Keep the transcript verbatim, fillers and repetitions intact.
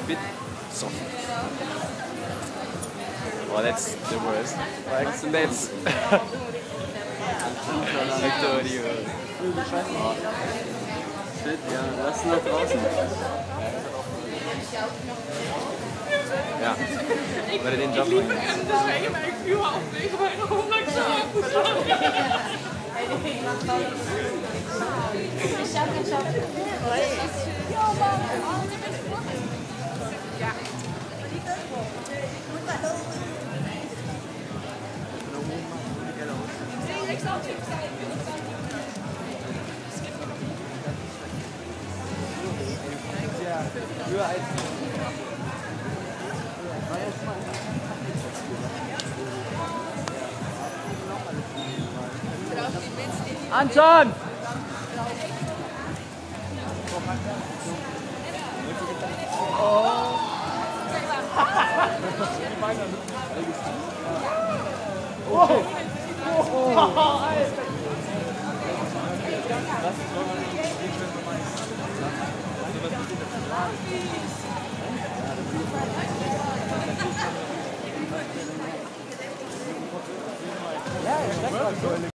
bit soft. Oh, that's the worst. Like, that's... Victorio. Shit, ja, lass ihn da draußen. Ja, weil er den Job macht. Anton! Oh!